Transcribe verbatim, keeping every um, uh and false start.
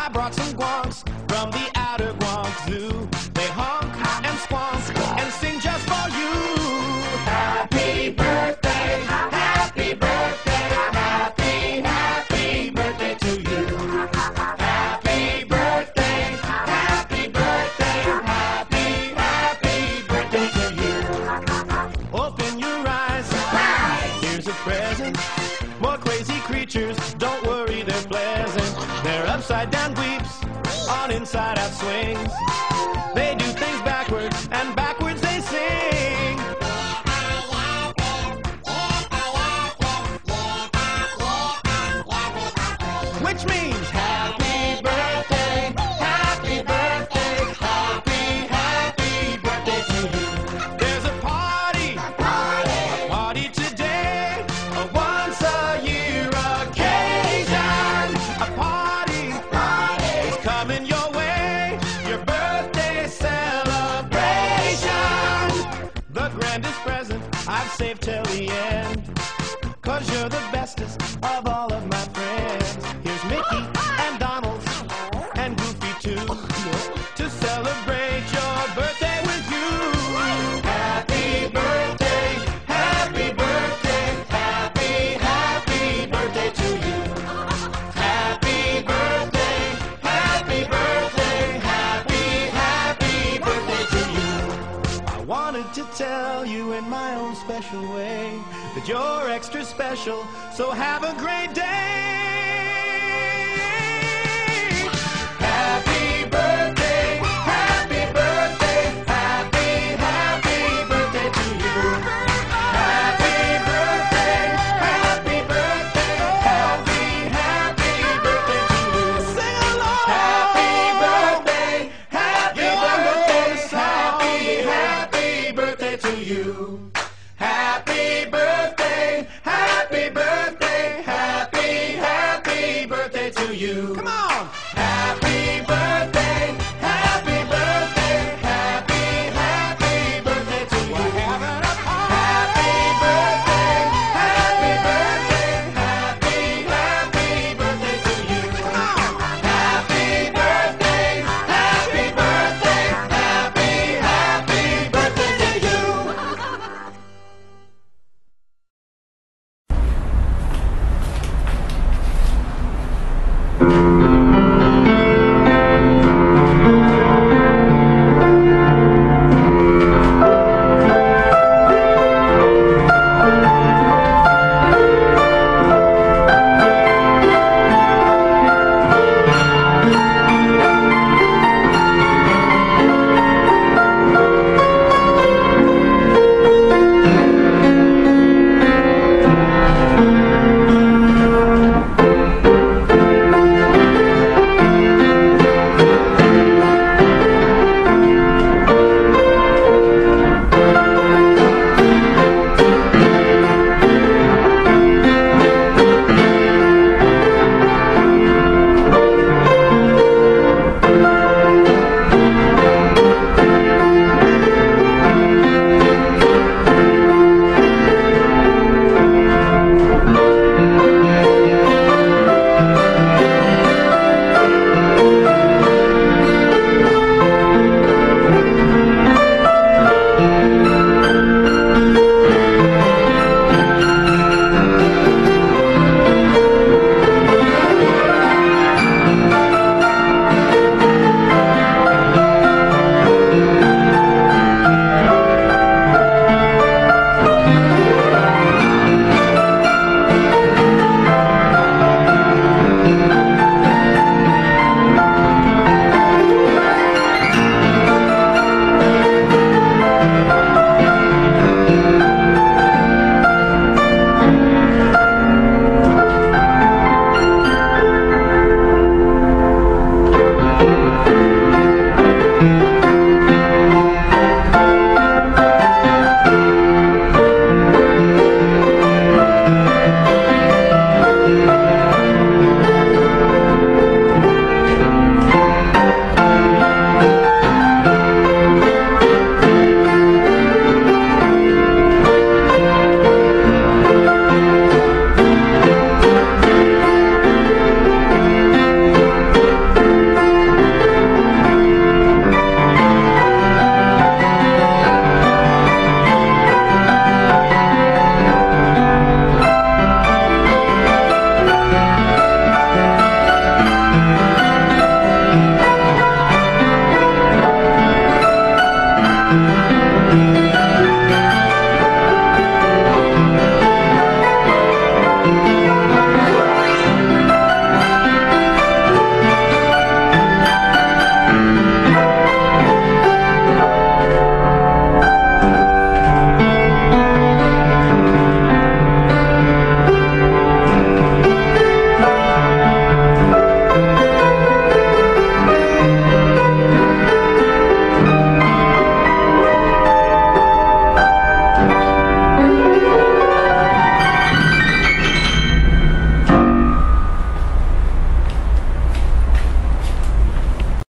I brought some guanks from the outer Guank Zoo. They honk and squonk and sing just for you. Happy birthday, happy birthday, happy, happy birthday to you. Happy birthday, happy birthday, happy, happy birthday to you. Open your eyes, here's a present. More crazy creatures, don't worry, they're pleasant. They're upside down weeps on inside out swings. They do things backwards, and backwards they sing. Which means happy birthday, happy birthday, happy, happy birthday to you. There's a party, a party, a party today, a once a year occasion. A party, a party is coming your way, your birthday celebration. The grandest present I've saved till the end, 'cause you're the bestest of all of my friends. Here's Mickey and Donald and Goofy too, to celebrate your birthday with you. Happy birthday, happy birthday, happy, happy birthday to you. Happy birthday, happy birthday, happy, happy birthday to you. I wanted to tell you in my own special way that you're extra special, so have a great day. Happy birthday, happy birthday, happy, happy birthday to you. Happy birthday, happy birthday, happy, happy birthday to you. Sing along. Happy birthday, happy birthday, happy, happy birthday to you.